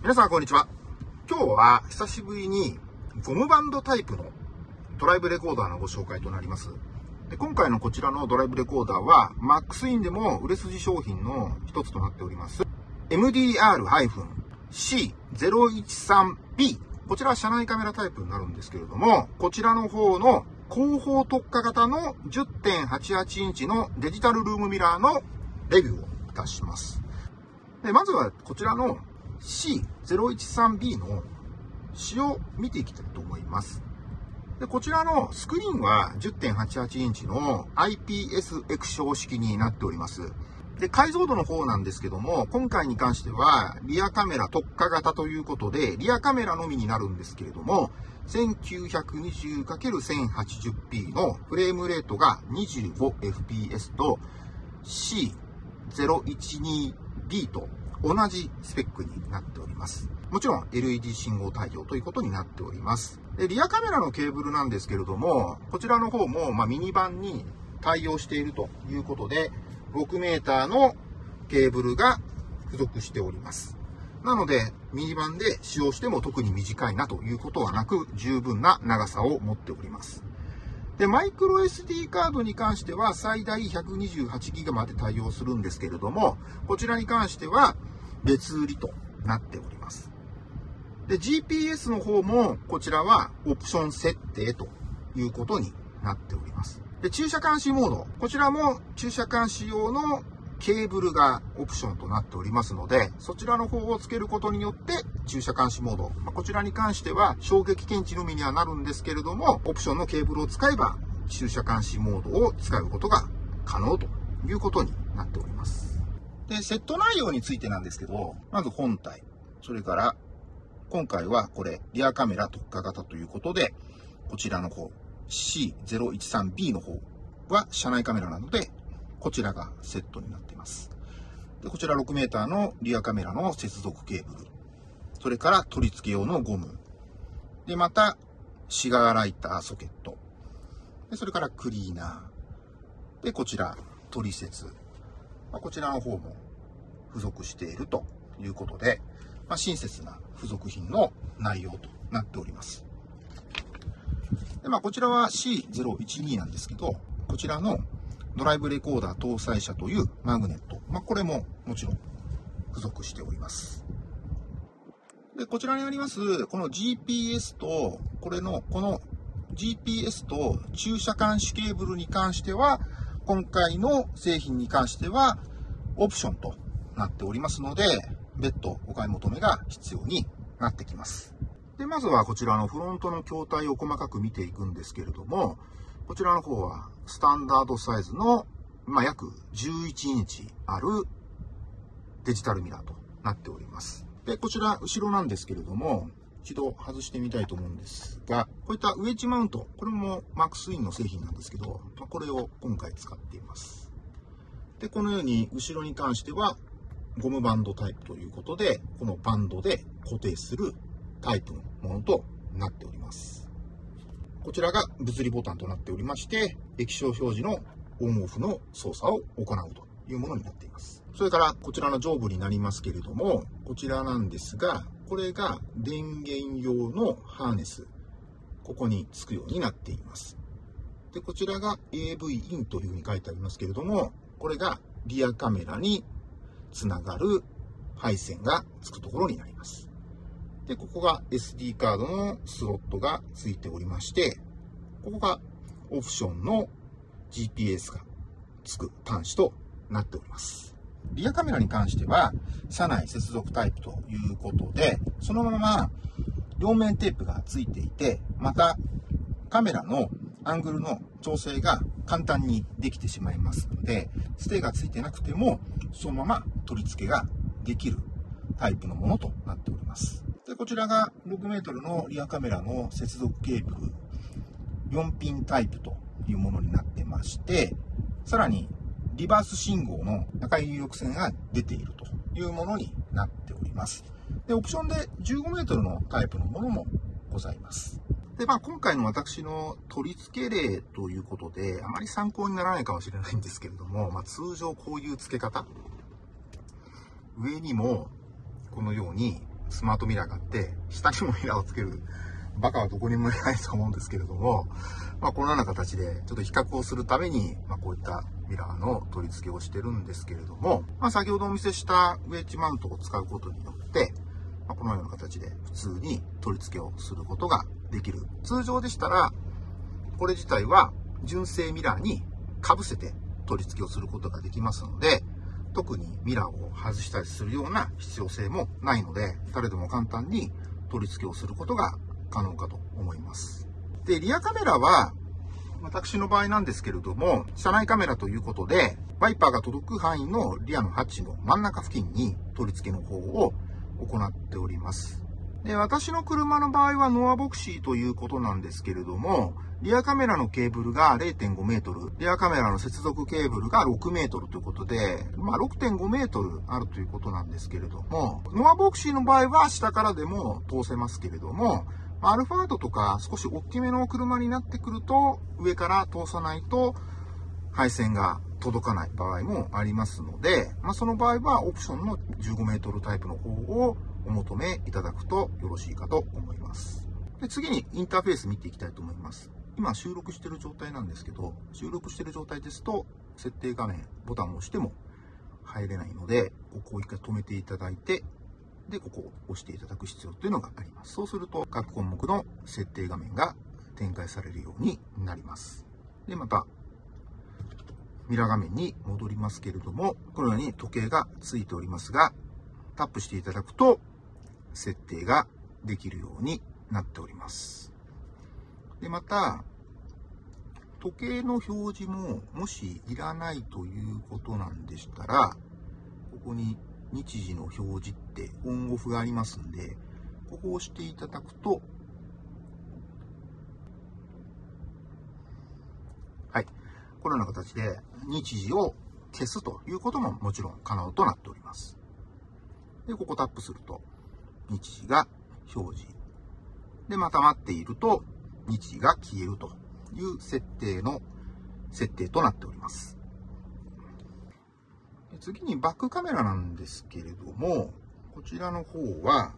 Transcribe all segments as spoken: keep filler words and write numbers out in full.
皆さんこんにちは。今日は久しぶりにゴムバンドタイプのドライブレコーダーのご紹介となります。で今回のこちらのドライブレコーダーは マックスイン でも売れ筋商品の一つとなっております エムディーアール シーゼロいちさんビー、 こちらは車内カメラタイプになるんですけれども、こちらの方の後方特化型の じゅってんはちはち インチのデジタルルームミラーのレビューをいたします。でまずはこちらの シーゼロいちさんビー の仕様を見ていきたいと思います。でこちらのスクリーンは じゅってんはちはち インチの アイピーエス 液晶式になっております。で解像度の方なんですけども、今回に関してはリアカメラ特化型ということで、リアカメラのみになるんですけれども、せんきゅうひゃくにじゅうかけるせんはちじゅうピー のフレームレートが にじゅうごエフピーエス と シーゼロいちにビー と同じスペックになっております。もちろん エルイーディー 信号対応ということになっております。でリアカメラのケーブルなんですけれども、こちらの方も、まあ、ミニバンに対応しているということで、ろくメーターのケーブルが付属しております。なので、ミニバンで使用しても特に短いなということはなく、十分な長さを持っております。で、マイクロ エスディー カードに関しては最大 ひゃくにじゅうはちギガ まで対応するんですけれども、こちらに関しては別売りとなっております。で、ジーピーエス の方もこちらはオプション設定ということになっております。で、駐車監視モード。こちらも駐車監視用のケーブルがオプションとなっておりますので、そちらの方をつけることによって駐車監視モード。まあ、こちらに関しては衝撃検知のみにはなるんですけれども、オプションのケーブルを使えば駐車監視モードを使うことが可能ということになっております。で、セット内容についてなんですけど、まず本体。それから今回はこれリアカメラ特化型ということで、こちらの方シーゼロいちさんビー の方は車内カメラなので、こちらがセットになっています。でこちらろくメーターのリアカメラの接続ケーブル、それから取り付け用のゴム、でまたシガーライターソケット、でそれからクリーナー、でこちら取説、まあ、こちらの方も付属しているということで、まあ、親切な付属品の内容となっております。でまあ、こちらは シーゼロいちに なんですけど、こちらのドライブレコーダー搭載車というマグネット、まあ、これももちろん付属しております。でこちらにありますこの ジーピーエス とこれのこの ジーピーエス と駐車監視ケーブルに関しては、今回の製品に関してはオプションとなっておりますので、別途お買い求めが必要になってきます。でまずはこちらのフロントの筐体を細かく見ていくんですけれども、こちらの方はスタンダードサイズの、まあ、約じゅういちインチあるデジタルミラーとなっております。でこちら後ろなんですけれども、一度外してみたいと思うんですが、こういったウェッジマウント、これもマックスインの製品なんですけど、これを今回使っています。でこのように後ろに関してはゴムバンドタイプということで、このバンドで固定するタイプのものとなっております。こちらが物理ボタンとなっておりまして、液晶表示のオンオフの操作を行うというものになっています。それからこちらの上部になりますけれども、こちらなんですが、これが電源用のハーネス、ここにつくようになっています。でこちらが エーブイ インというふうに書いてありますけれども、これがリアカメラにつながる配線がつくところになります。でここが エスディー カードのスロットがついておりまして、ここがオプションの ジーピーエス がつく端子となっております。リアカメラに関しては車内接続タイプということで、そのまま両面テープがついていて、またカメラのアングルの調整が簡単にできてしまいますので、ステがついてなくてもそのまま取り付けができるタイプのものとなっております。でこちらがろくメートルのリアカメラの接続ケーブルよんピンタイプというものになってまして、さらにリバース信号の赤い入力線が出ているというものになっております。でオプションでじゅうごメートルのタイプのものもございます。で、まあ、今回の私の取り付け例ということで、あまり参考にならないかもしれないんですけれども、まあ、通常こういう付け方、上にもこのようにスマートミラーがあって、下にもミラーをつけるバカはどこにもいないと思うんですけれども、まあ、このような形でちょっと比較をするために、まあ、こういったミラーの取り付けをしてるんですけれども、まあ、先ほどお見せしたウェッジマウントを使うことによって、まあ、このような形で普通に取り付けをすることができる。通常でしたら、これ自体は純正ミラーにかぶせて取り付けをすることができますので、特にミラーを外したりするような必要性もないので、誰でも簡単に取り付けをすることが可能かと思います。で、リアカメラは、私の場合なんですけれども、車内カメラということで、ワイパーが届く範囲のリアのハッチの真ん中付近に取り付けの方を行っております。で、私の車の場合はノアボクシーということなんですけれども、リアカメラのケーブルが れいてんごメートル、リアカメラの接続ケーブルがろくメートルということで、まあ ろくてんごメートルあるということなんですけれども、ノアボクシーの場合は下からでも通せますけれども、アルファードとか少し大きめの車になってくると、上から通さないと配線が届かない場合もありますので、まあ、その場合はオプションのじゅうごメートルタイプの方をお求めいただくとよろしいかと思います。で、次にインターフェース見ていきたいと思います。今収録している状態なんですけど、収録している状態ですと、設定画面、ボタンを押しても入れないので、ここを一回止めていただいて、で、ここを押していただく必要というのがあります。そうすると、各項目の設定画面が展開されるようになります。で、また、ミラー画面に戻りますけれども、このように時計がついておりますが、タップしていただくと、設定ができるようになっております。で、また、時計の表示も、もしいらないということなんでしたら、ここに日時の表示ってオンオフがありますんで、ここを押していただくと、はい。このような形で日時を消すということももちろん可能となっております。で、ここタップすると日時が表示。で、また待っていると日時が消えるという設定の設定となっております。次にバックカメラなんですけれども、こちらの方は、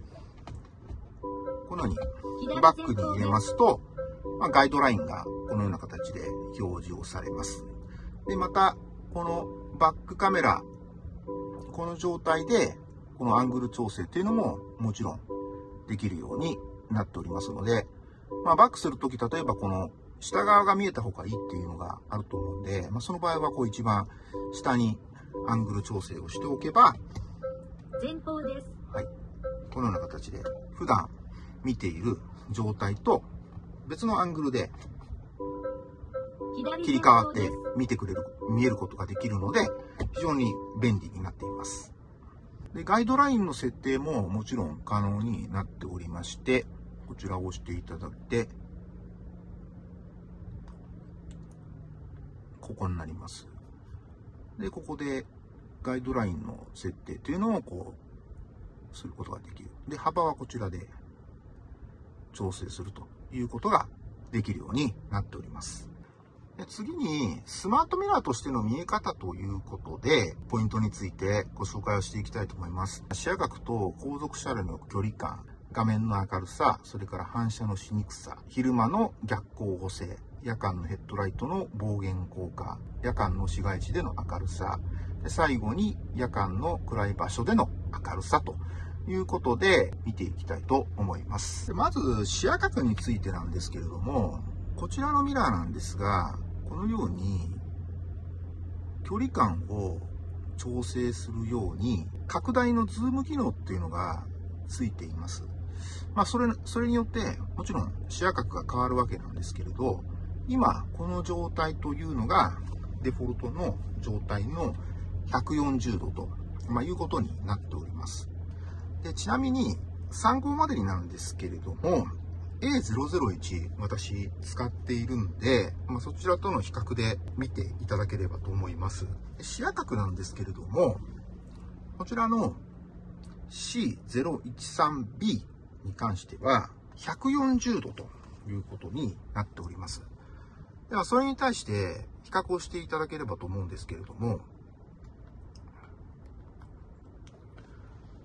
このようにバックに入れますと、まあ、ガイドラインがこのような形で表示をされます。で、また、このバックカメラ、この状態で、このアングル調整というのももちろんできるようになっておりますので、まあ、バックするとき、例えばこの下側が見えた方がいいっていうのがあると思うんで、まあ、その場合はこう一番下にアングル調整をしておけば、 前方です。 はい。このような形で、普段見ている状態と別のアングルで切り替わって見てくれる、見えることができるので、非常に便利になっています。で、ガイドラインの設定ももちろん可能になっておりまして、こちらを押していただいて、ここになります。で、ここでガイドラインの設定というのをこう、することができる。で、幅はこちらで調整するということができるようになっております。で、次に、スマートミラーとしての見え方ということで、ポイントについてご紹介をしていきたいと思います。視野角と後続車両の距離感、画面の明るさ、それから反射のしにくさ、昼間の逆光補正、夜間のヘッドライトの暴減効果、夜間の市街地での明るさ、で最後に夜間の暗い場所での明るさということで見ていきたいと思います。でまず視野角についてなんですけれども、こちらのミラーなんですが、このように距離感を調整するように拡大のズーム機能っていうのがついています。まあそれ、それによってもちろん視野角が変わるわけなんですけれど、今この状態というのがデフォルトの状態のひゃくよんじゅうどと、まあ、いうことになっております。でちなみに参考までになんですけれども、エーゼロゼロいち 私使っているんで、まあ、そちらとの比較で見ていただければと思います。視野角なんですけれども、こちらの シーゼロいちさんビー に関してはひゃくよんじゅうどということになっております。ではそれに対して比較をしていただければと思うんですけれども、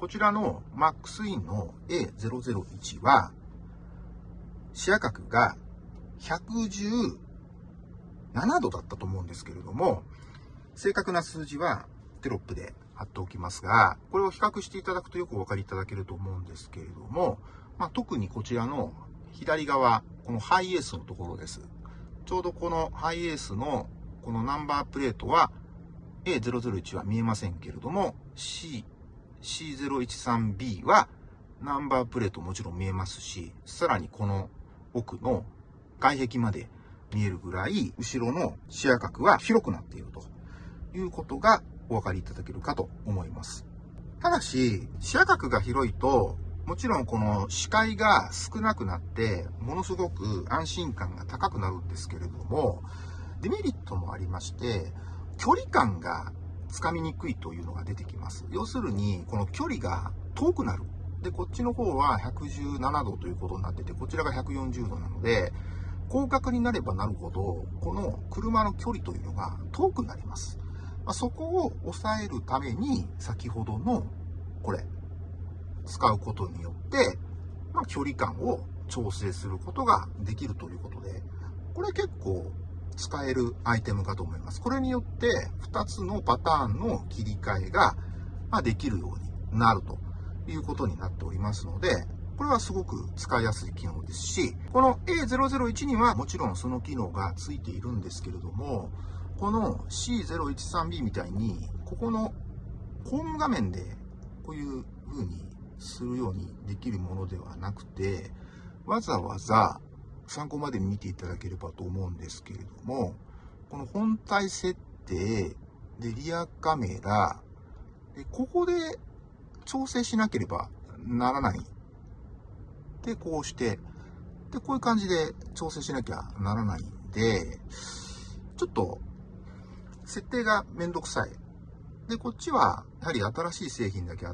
こちらの マックスイン の エーゼロゼロいち は、視野角がひゃくじゅうななどだったと思うんですけれども、正確な数字はテロップで貼っておきますが、これを比較していただくとよくお分かりいただけると思うんですけれども、まあ、特にこちらの左側、このハイエースのところです。ちょうどこのハイエースのこのナンバープレートは エーゼロゼロいち は見えませんけれども、C、シーゼロいちさんビー はナンバープレートもちろん見えますし、さらにこの奥の外壁まで見えるぐらい、後ろの視野角は広くなっているということがお分かりいただけるかと思います。ただし、視野角が広いと、もちろんこの視界が少なくなって、ものすごく安心感が高くなるんですけれども、デメリットもありまして、距離感がつかみにくいというのが出てきます。要するに、この距離が遠くなる。で、こっちの方はひゃくじゅうななどということになってて、こちらがひゃくよんじゅうどなので、広角になればなるほど、この車の距離というのが遠くなります。まあ、そこを抑えるために、先ほどのこれ、使うことによって、まあ、距離感を調整することができるということで、これ結構使えるアイテムかと思います。これによってふたつのパターンの切り替えができるようになるということになっておりますので、これはすごく使いやすい機能ですし、この エーゼロゼロいち にはもちろんその機能がついているんですけれども、この シーゼロいちさんビー みたいに、ここのホーム画面でこういう風にするようにできるものではなくて、わざわざ参考まで見ていただければと思うんですけれども、この本体設定でリアカメラで、ここで調整しなければならない。で、こうして、で、こういう感じで調整しなきゃならないんで、ちょっと設定がめんどくさい。で、こっちはやはり新しい製品だけあって、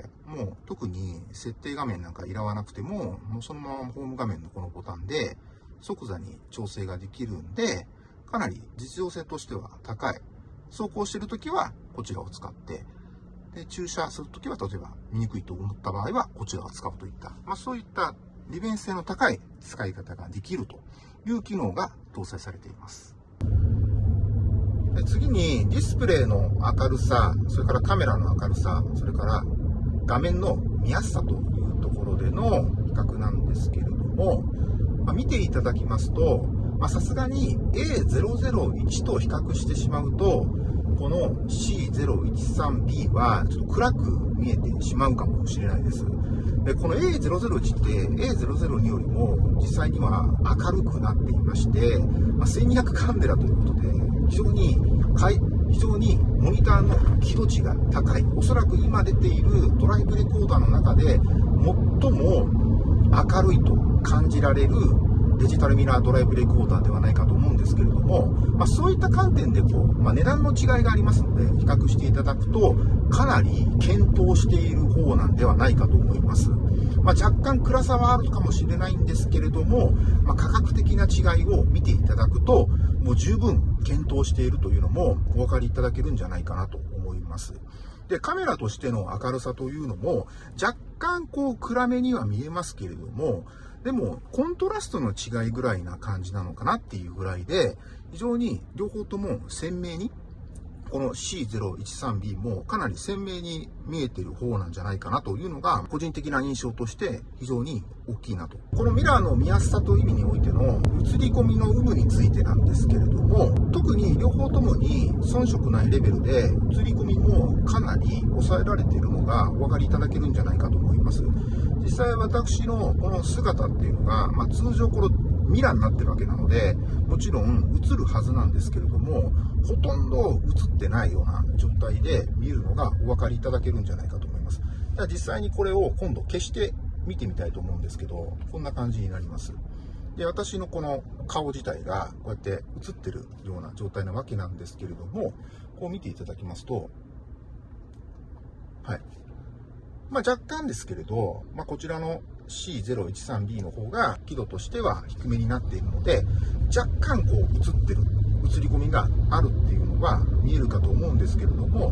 もう特に設定画面なんかいらなくても、もうそのままホーム画面のこのボタンで即座に調整ができるんで、かなり実用性としては高い。走行してるときはこちらを使って、で、駐車するときは例えば見にくいと思った場合はこちらを使うといった、まあそういった利便性の高い使い方ができるという機能が搭載されています。で、次にディスプレイの明るさ、それからカメラの明るさ、それから画面の見やすさというところでの比較なんですけれども、まあ、見ていただきますと、さすがに エーゼロゼロいち と比較してしまうと、この シーゼロいちさんビー はちょっと暗く見えてしまうかもしれないです。で、この エーゼロゼロいち って エーゼロゼロに よりも実際には明るくなっていまして、まあ、せんにひゃくカンデラということで、非常に非常にモニターの輝度値が高い。おそらく今出ているドライブレコーダーの中で最も明るいと感じられるデジタルミラードライブレコーダーではないかと思うんですけれども、まあ、そういった観点でこう、まあ、値段の違いがありますので比較していただくとかなり検討している方なんではないかと思います。まあ、若干暗さはあるかもしれないんですけれども、まあ、価格的な違いを見ていただくともう十分検討しているというのもお分かりいただけるんじゃないかなと思います。で、カメラとしての明るさというのも若干こう暗めには見えますけれども、でもコントラストの違いぐらいな感じなのかなっていうぐらいで、非常に両方とも鮮明に、この シーゼロいちさんビー もかなり鮮明に見えている方なんじゃないかなというのが個人的な印象として非常に大きいなと。このミラーの見やすさという意味においての映り込みの有無についてなんですけれども、特に両方ともに遜色ないレベルで映り込みもかなり抑えられているのがお分かりいただけるんじゃないかと思います。実際私のこの姿っていうのが、まあ、通常このミラーになってるわけなので、もちろん映るはずなんですけれども、ほとんど映ってないような状態で見るのがお分かりいただけるんじゃないかと思います。では実際にこれを今度消して見てみたいと思うんですけど、こんな感じになります。で、私のこの顔自体がこうやって映ってるような状態なわけなんですけれども、こう見ていただきますと、はい。まあ、若干ですけれど、まあ、こちらの シーゼロいちさんビー の方が輝度としては低めになっているので、若干こう映ってる、映り込みがあるっていうのは見えるかと思うんですけれども、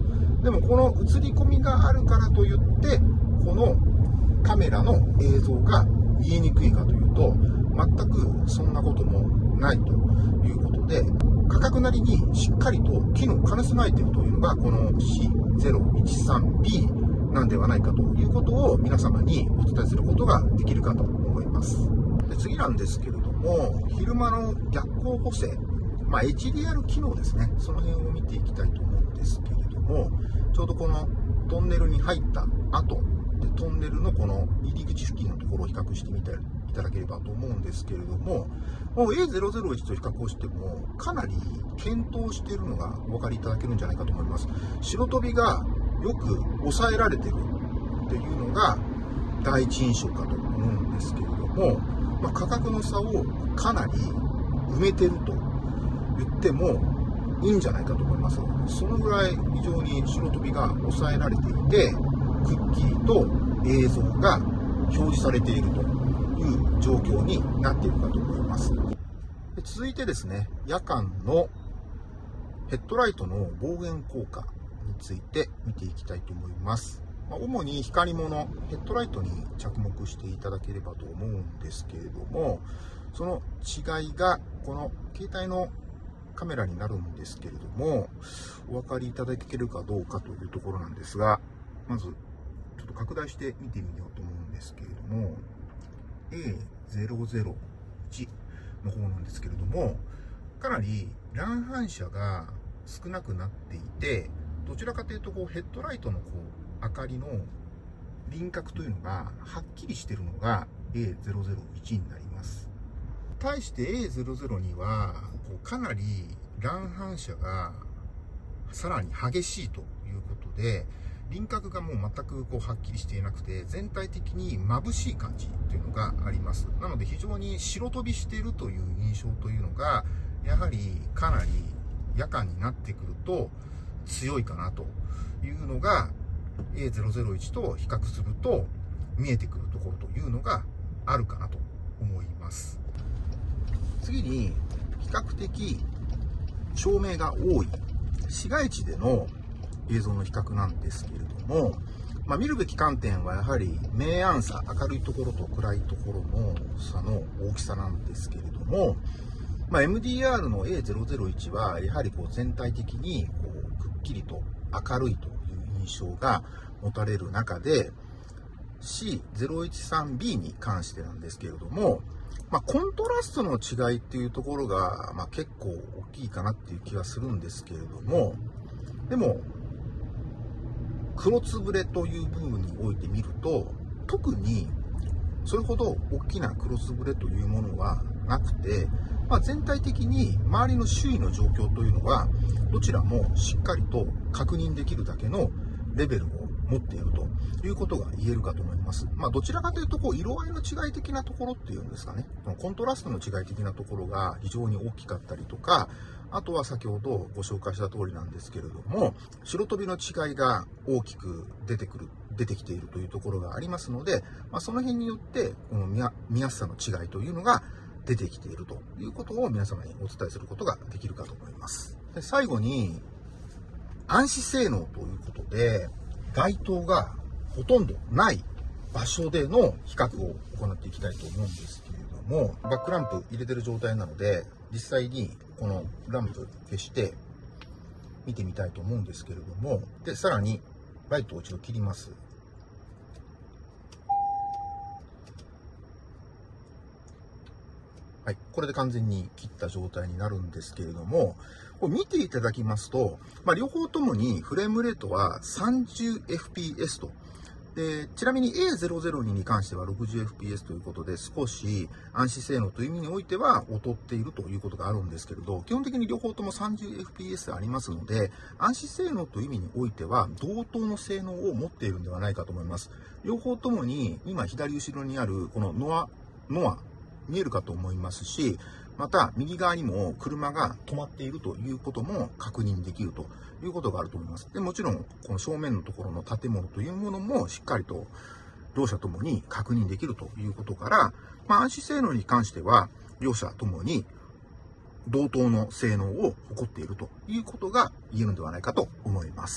でもこの映り込みがあるからといってこのカメラの映像が見えにくいかというと全くそんなこともないということで、価格なりにしっかりと機能を兼ね備えているというのがこの シーゼロいちさんビー なんではないかということを皆様にお伝えすることができるかと思います。で次なんですけれども、昼間の逆光補正、まあ、エイチディーアール 機能ですね、その辺を見ていきたいと思うんですけれども、ちょうどこのトンネルに入った後でトンネルのこの入り口付近のところを比較してみていただければと思うんですけれども、もう エーゼロゼロいち と比較をしてもかなり検討しているのがお分かりいただけるんじゃないかと思います。白飛びがよく抑えられてるっていうのが第一印象かと思うんですけれども、まあ、価格の差をかなり埋めてると言ってもいいんじゃないかと思います。そのぐらい非常に白飛びが抑えられていて、くっきりと映像が表示されているという状況になっているかと思います。で続いてですね、夜間のヘッドライトの望遠効果について見ていきたいと思います。まあ、主に光り物、ヘッドライトに着目していただければと思うんですけれども、その違いがこの携帯のカメラになるんですけれども、お分かりいただけるかどうかというところなんですが、まずちょっと拡大して見てみようと思うんですけれども、エーゼロゼロいち の方なんですけれども、かなり乱反射が少なくなっていて、どちらかというとこうヘッドライトのこう明かりの輪郭というのがはっきりしているのが エーゼロゼロいち になります。対して エーゼロゼロに はこうかなり乱反射がさらに激しいということで、輪郭がもう全くこうはっきりしていなくて、全体的に眩しい感じというのがあります。なので非常に白飛びしているという印象というのがやはりかなり夜間になってくると強いかなというのが エーゼロゼロいち と比較すると見えてくるところというのがあるかなと思います。次に比較的照明が多い市街地での映像の比較なんですけれども、まあ、見るべき観点はやはり明暗差、明るいところと暗いところの差の大きさなんですけれども、まあ、エムディーアール の エーゼロゼロいち はやはりこう全体的にこうくっきりと明るいという印象が持たれる中で シーゼロいちさんビー に関してなんですけれども、まあ、コントラストの違いっていうところが、まあ、結構大きいかなっていう気はするんですけれども、でも黒つぶれという部分において見ると特にそれほど大きな黒つぶれというものはなくて、まあ、全体的に周りの周囲の状況というのはどちらもしっかりと確認できるだけのレベルを持っているということが言えるかと思います。まあ、どちらかというとこう色合いの違い的なところっていうんですかね、コントラストの違い的なところが非常に大きかったりとか、あとは先ほどご紹介した通りなんですけれども、白飛びの違いが大きく出てくる出てきているというところがありますので、まあ、その辺によってこの見や、見やすさの違いというのが出てきているということを皆様にお伝えすることができるかと思います。で最後に暗視性能ということで、街灯がほとんどない場所での比較を行っていきたいと思うんですけれども、バックランプ入れてる状態なので実際にこのランプ消して見てみたいと思うんですけれども、でさらにライトを一度切ります。はい、これで完全に切った状態になるんですけれども、これ見ていただきますと、まあ、両方ともにフレームレートは さんじゅうエフピーエス と。でちなみに エーゼロゼロに に関しては ろくじゅうエフピーエス ということで、少し暗視性能という意味においては劣っているということがあるんですけれど、基本的に両方とも さんじゅうエフピーエス ありますので、暗視性能という意味においては同等の性能を持っているんではないかと思います。両方ともに今左後ろにあるこのノア、ノア見えるかと思いますし、また右側にも車が止まっているということも確認できるということがあると思います。でもちろんこの正面のところの建物というものもしっかりと両者ともに確認できるということから、まあ、暗視性能に関しては両者ともに同等の性能を誇っているということが言えるのではないかと思います。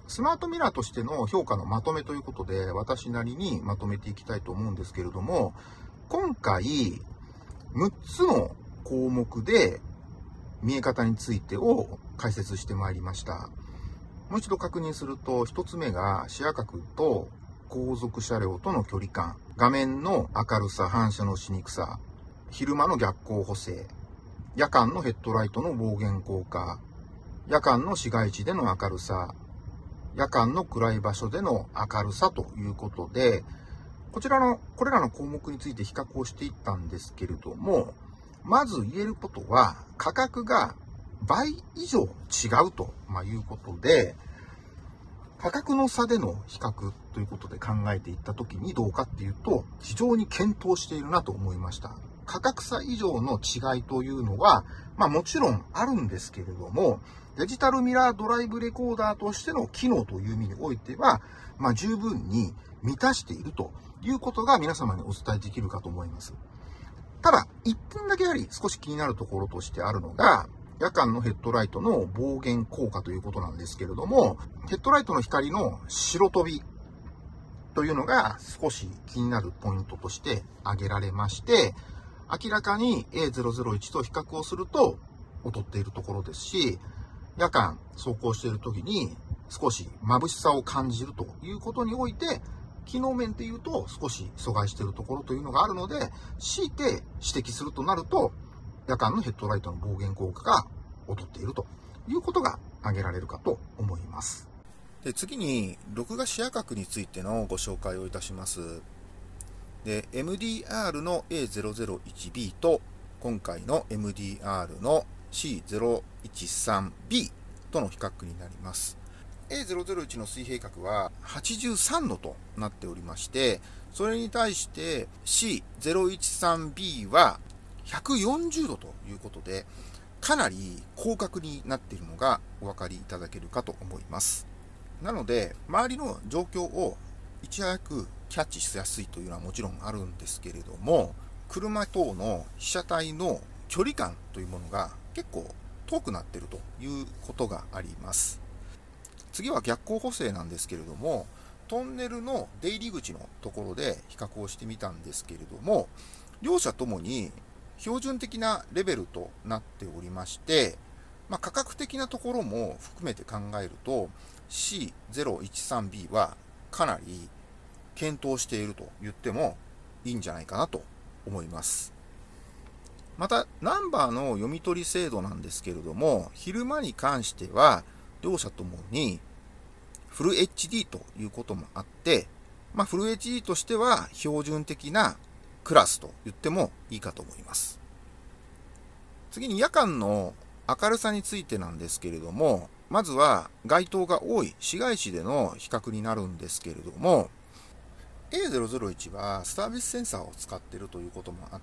スマートミラーとしての評価のまとめということで、私なりにまとめていきたいと思うんですけれども、今回、むっつの項目で見え方についてを解説してまいりました。もう一度確認すると、一つ目が視野角と後続車両との距離感、画面の明るさ、反射のしにくさ、昼間の逆光補正、夜間のヘッドライトの暴言効果、夜間の市街地での明るさ、夜間の暗い場所での明るさということで、こちらの、これらの項目について比較をしていったんですけれども、まず言えることは、価格が倍以上違うということで、価格の差での比較ということで考えていったときにどうかっていうと、非常に検討しているなと思いました。価格差以上の違いというのは、まあもちろんあるんですけれども、デジタルミラードライブレコーダーとしての機能という意味においては、まあ十分に満たしているということが皆様にお伝えできるかと思います。ただ、一点だけやはり少し気になるところとしてあるのが、夜間のヘッドライトの暴言効果ということなんですけれども、ヘッドライトの光の白飛びというのが少し気になるポイントとして挙げられまして、明らかに エーゼロゼロいち と比較をすると劣っているところですし、夜間走行している時に少し眩しさを感じるということにおいて、機能面で言うと少し阻害しているところというのがあるので、強いて指摘するとなると、夜間のヘッドライトの暴言効果が劣っているということが挙げられるかと思います。で、次に録画視野角についてのご紹介をいたします。で、エムディーアール の エーゼロゼロいちビー と今回の エムディーアール の シーゼロいちさんビー との比較になります。エーゼロゼロいち の水平角ははちじゅうさんどとなっておりまして、それに対して シーゼロいちさんビー はひゃくよんじゅうどということで、かなり広角になっているのがお分かりいただけるかと思います。なので、周りの状況をいち早くキャッチしやすいというのはもちろんあるんですけれども、車等の被写体の距離感というものが結構遠くなっているということがあります。次は逆光補正なんですけれども、トンネルの出入り口のところで比較をしてみたんですけれども、両者ともに標準的なレベルとなっておりまして、まあ、価格的なところも含めて考えると シーゼロいちさんビー はかなり検討していると言ってもいいんじゃないかなと思います。またナンバーの読み取り精度なんですけれども、昼間に関しては両者ともにフル エイチディー ということもあって、まあ、フル エイチディー としては標準的なクラスと言ってもいいかと思います。次に夜間の明るさについてなんですけれども、まずは街灯が多い市街地での比較になるんですけれども、エーゼロゼロいち はサービスセンサーを使っているということもあって、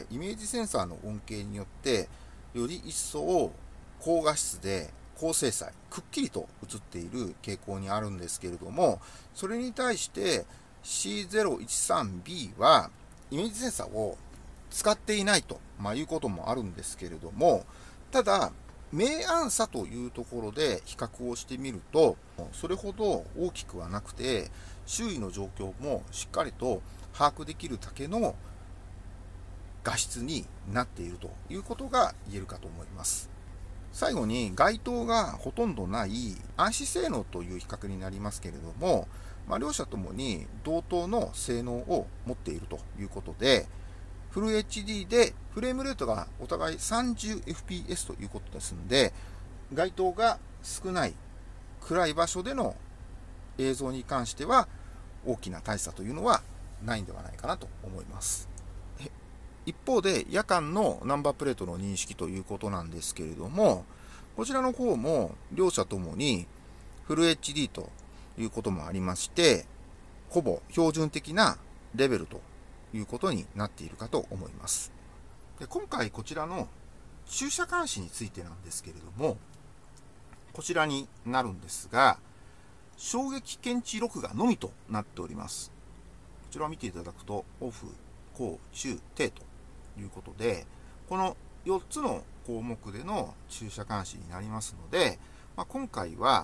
イメージセンサーの恩恵によってより一層高画質で高精細、くっきりと映っている傾向にあるんですけれども、それに対して シーゼロいちさんビー はイメージセンサーを使っていないと、まあ、いうこともあるんですけれども、ただ明暗差というところで比較をしてみるとそれほど大きくはなくて、周囲の状況もしっかりと把握できるだけの画質になっているということが言えるかと思います。最後に街灯がほとんどない暗視性能という比較になりますけれども、まあ、両者ともに同等の性能を持っているということで、フル エイチディー でフレームレートがお互い さんじゅうエフピーエス ということですので、街灯が少ない暗い場所での映像に関しては大きな大差というのはないんではないかなと思います。一方で夜間のナンバープレートの認識ということなんですけれども、こちらの方も両者ともにフル エイチディー ということもありまして、ほぼ標準的なレベルということになっているかと思います。で、今回こちらの駐車監視についてなんですけれども、こちらになるんですが、衝撃検知録画のみとなっております。こちらを見ていただくと、オフ、高、中、低ということで、このよっつの項目での駐車監視になりますので、まあ、今回は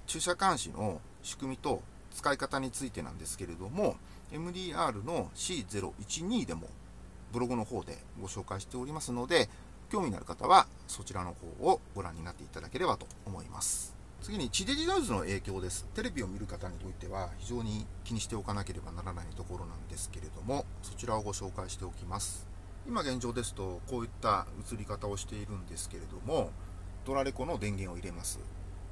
駐車監視の仕組みと使い方についてなんですけれども、 エムディーアール の シーゼロいちに でもブログの方でご紹介しておりますので、興味のある方はそちらの方をご覧になっていただければと思います。次に、地デジノイズの影響です。テレビを見る方においては非常に気にしておかなければならないところなんですけれども、そちらをご紹介しておきます。今現状ですとこういった映り方をしているんですけれども、ドラレコの電源を入れます。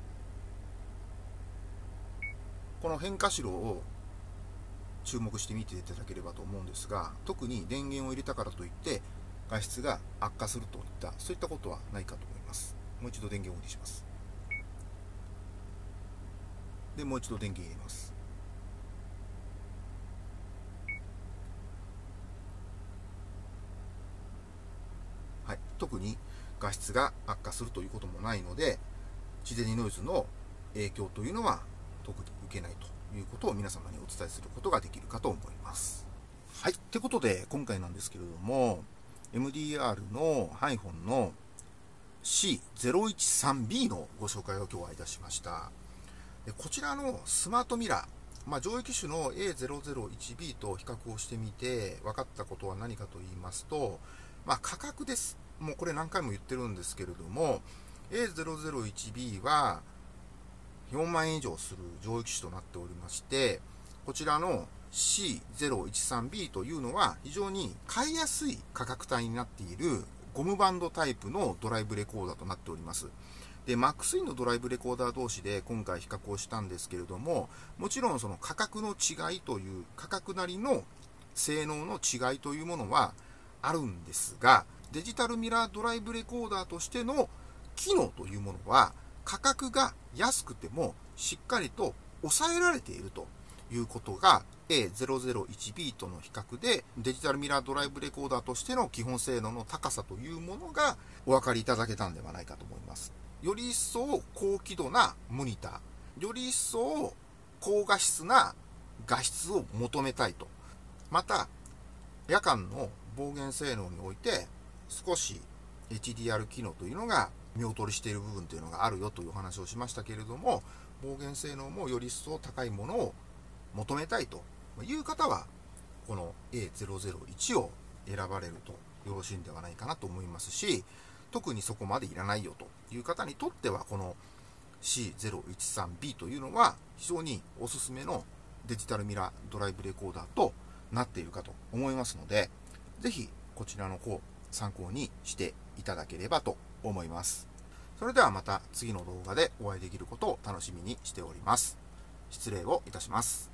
この変化指導を注目してみていただければと思うんですが、特に電源を入れたからといって画質が悪化するといったそういったことはないかと思います。もう一度電源をオンにします。で、もう一度電源入れます。はい、特に画質が悪化するということもないので、地デジノイズの影響というのは特に受けないということを皆様にお伝えすることができるかと思います。はい、ということで今回なんですけれども、 エムディーアール の iPhone の シーゼロいちさんビー のご紹介を今日はいたしました。でこちらのスマートミラー、まあ、上位機種の エーゼロゼロいちビー と比較をしてみて分かったことは何かと言いますと、まあ、価格です。もうこれ何回も言ってるんですけれども、 エーゼロゼロいちビー はよんまんえん以上する上位機種となっておりまして、こちらの シーゼロいちさんビー というのは非常に買いやすい価格帯になっているゴムバンドタイプのドライブレコーダーとなっております。で、マックスインのドライブレコーダー同士で今回比較をしたんですけれども、もちろんその価格の違いという、価格なりの性能の違いというものはあるんですが、デジタルミラードライブレコーダーとしての機能というものは価格が安くてもしっかりと抑えられているということが エーゼロゼロいちビー との比較で、デジタルミラードライブレコーダーとしての基本性能の高さというものがお分かりいただけたんではないかと思います。より一層高輝度なモニター、より一層高画質な画質を求めたいと。また夜間の防減性能において少し エイチディーアール 機能というのが見劣りしている部分というのがあるよというお話をしましたけれども、防減性能もより一層高いものを求めたいという方はこの エーゼロゼロいち を選ばれるとよろしいんではないかなと思いますし、特にそこまでいらないよという方にとってはこの シーゼロいちさんビー というのは非常におすすめのデジタルミラードライブレコーダーとなっているかと思いますので、ぜひこちらの方参考にしていただければと思います。それではまた次の動画でお会いできることを楽しみにしております。失礼をいたします。